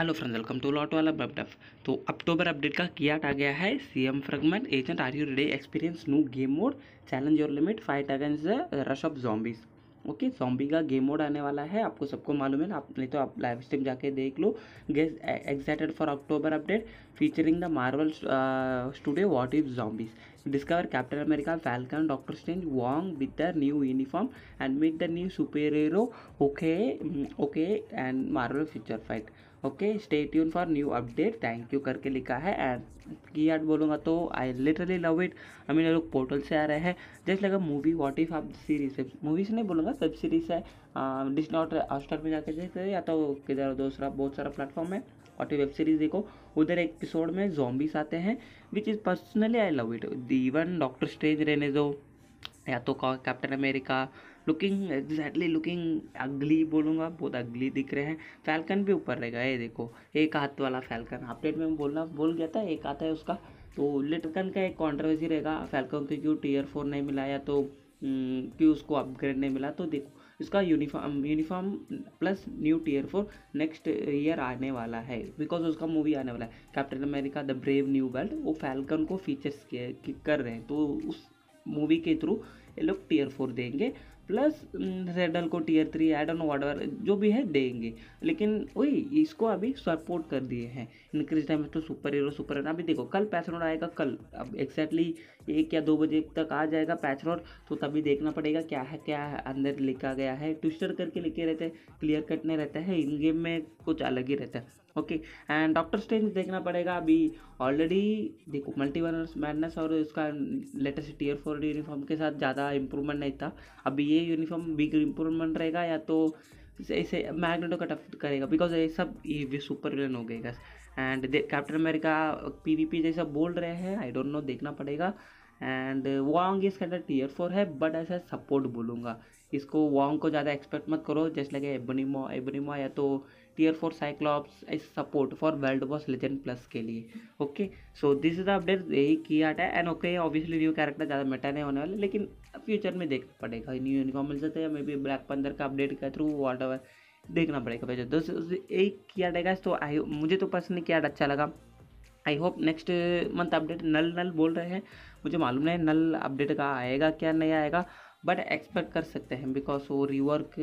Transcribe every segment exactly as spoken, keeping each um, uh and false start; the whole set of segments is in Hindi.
हेलो फ्रेंड्स, वेलकम टू लॉट वाला बबडफ। तो अक्टूबर अपडेट का कियाट आ गया है। CM fragment agent are you ready experience new game mode challenge your limit fight against the rush of zombies। Okay, zombie का गेम मोड आने वाला है, आपको सबको मालूम है ना। आप नहीं तो आप लाइव स्ट्रीम जाके देख लो। Guys excited for October update featuring the Marvel Studios what if zombies। Discover Captain America, Falcon, Doctor Strange, Wong with the new uniform and meet the new superhero. Okay okay and Marvel future fight. Okay, stay tune for new update, thank you करके लिखा है। एंड की याद बोलूँगा तो I literally love it. I mean लोग पोर्टल से आ रहे हैं, जस्ट लगा मूवी व्हाट इफ आप सीरीज है, मूवी से नहीं बोलूँगा, वेब सीरीज है। डिस्नी हॉटस्टार में जाके देखते या तो किधर दूसरा बहुत सारा प्लेटफॉर्म है। और वेब सीरीज देखो, उधर एक एपिसोड में zombies आते हैं, which is personally I love it. Even doctor strange रहने दो या तो captain America, looking exactly looking ugly बोलूँगा, बहुत अगली दिख रहे हैं। फैल्कन भी ऊपर रहेगा, ये देखो एक हाथ वाला फैल्कन। अपडेट में बोलना भूल गया था, एक हाथ है उसका। तो लिटकन का एक कॉन्ट्रोवर्सी रहेगा, फैल्कन को क्यों टीयर फोर नहीं मिला या तो क्यों उसको अपग्रेड नहीं मिला। तो देखो इसका uniform uniform plus new tier four next year आने वाला है, बिकॉज उसका मूवी आने वाला है captain America the brave new world. वो फैल्कन को फीचर्स कर रहे हैं, तो उस मूवी के थ्रू ये लोग टीयर फोर देंगे, प्लस रेडल को tier three add on whatever जो भी है देंगे। लेकिन वही इसको अभी सपोर्ट कर दिए हैं इंक्रीज टाइम तो सुपर हीरो सुपर हीरो। अभी देखो कल पैच नोट आएगा, कल अब एक्जैक्टली एक या दो बजे तक आ जाएगा पैच नोट, तो तभी देखना पड़ेगा क्या है क्या है अंदर लिखा गया है। ट्विस्टर करके लिखे रहते हैं, क्लियर कट नहीं रहता है, इन गेम में कुछ अलग ही रहता है। ओके, एंड डॉक्टर स्ट्रेंज देखना पड़ेगा। अभी ऑलरेडी देखो मल्टीवर्स मैडनेस और इसका लेटेस्ट टीयर फोर यूनिफॉर्म के साथ ज़्यादा इंप्रूवमेंट नहीं था। अभी ये यूनिफॉर्म बिग इंप्रूवमेंट रहेगा या तो इसे मैग्नेटो कट ऑफ करेगा, बिकॉज ये सब ये सुपर विलन हो गए guys. And captain America PvP जैसा बोल रहे हैं, आई डोंट नो, देखना पड़ेगा। एंड वॉन्ग इसका अंदर टीयर फोर है, बट ऐसा सपोर्ट बोलूँगा इसको। वॉन्ग को ज़्यादा एक्सपेक्ट मत करो, जैसे लगे एबोनिमो एबोनिमो या तो tier four Cyclops is support for world boss legend plus के लिए। Okay, so this is the update, यही किया है। And okay, obviously new character ज़्यादा मेटा नहीं होने वाले, लेकिन फ्यूचर में देखना पड़ेगा। न्यू यूनिफॉर्म मिल सकता है, मे बी ब्लैक पंदर का अपडेट के थ्रू वॉट एवर देखना पड़ेगा भैया। दस एक किया रहेगा, तो आई मुझे तो पर्सनली किया अच्छा लगा। I hope next month update नल नल बोल रहे हैं, मुझे मालूम नहीं नल अपडेट का आएगा क्या नहीं आएगा, बट एक्सपेक्ट कर सकते हैं, बिकॉज वो रिवर्क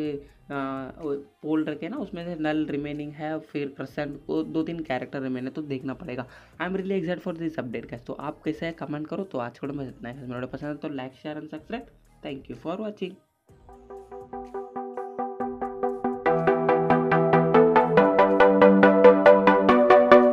पोल रखे ना, उसमें से नल रिमेनिंग है, फिर परसेंट को दो तीन कैरेक्टर रिमेन है, तो देखना पड़ेगा। I am really excited for this update का। तो आप कैसे है कमेंट करो। तो आज को मैं इतना है, मेरा पसंद है तो like share and subscribe. Thank you for watching.